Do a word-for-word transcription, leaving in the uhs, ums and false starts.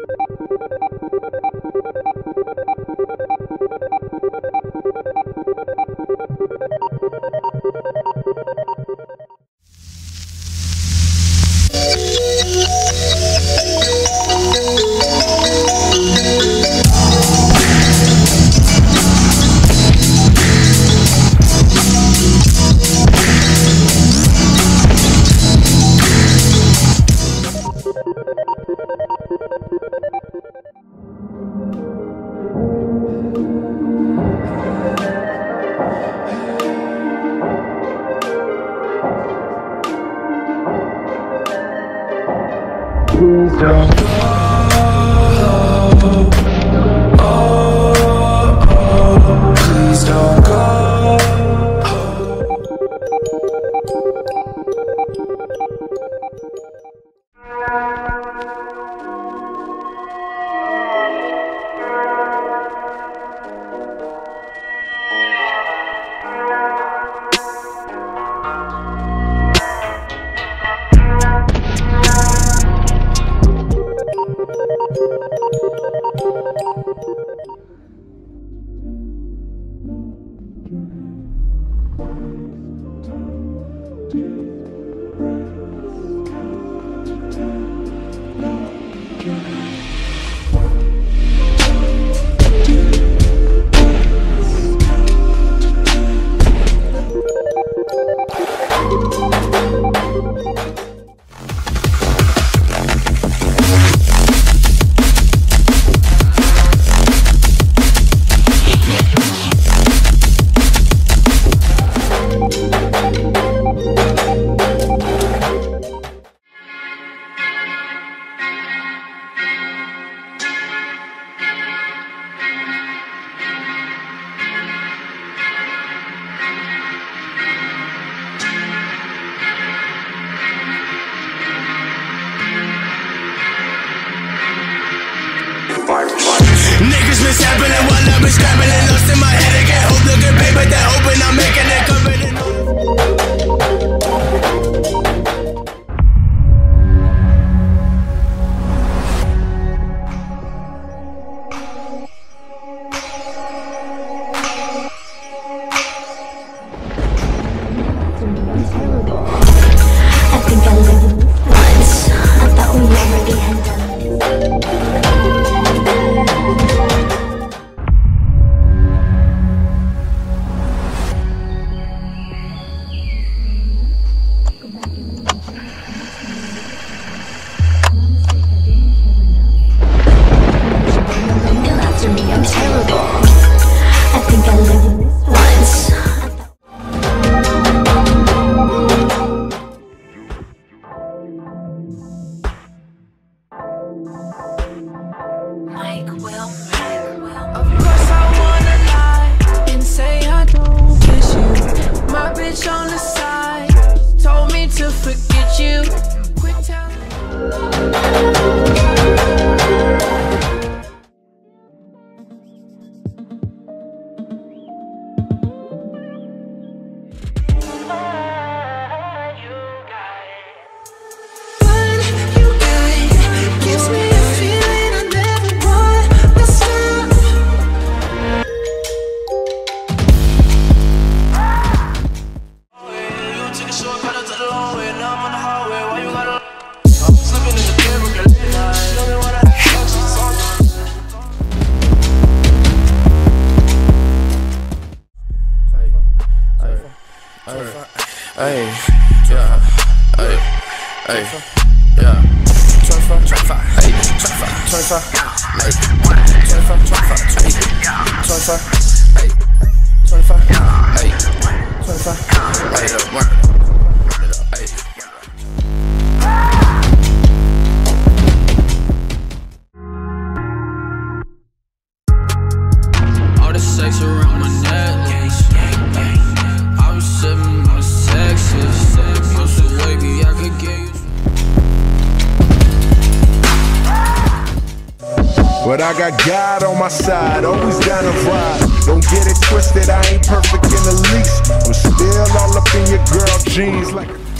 Please don't go. Oh, oh, please don't go. Niggas been sampling while I've been scrambling, lost in my head again. Hope looking paper that hoping I'm making it covered in. I think I lived once. I thought we already had done on the side, told me to forget you. Quit telling Hey, yeah, hey, hey, yeah. twenty-five, twenty-five, hey, twenty-five, twenty-five, hey, twenty-five, twenty-five, hey, twenty-five, hey, twenty-five, hey, twenty-five, hey, one, hey. All the sex around my neck, I'm sipping my sexes. I'm so wavy, I could get you. But I got God on my side, always down to ride. Don't get it twisted, I ain't perfect in the least. I'm still all up in your girl jeans like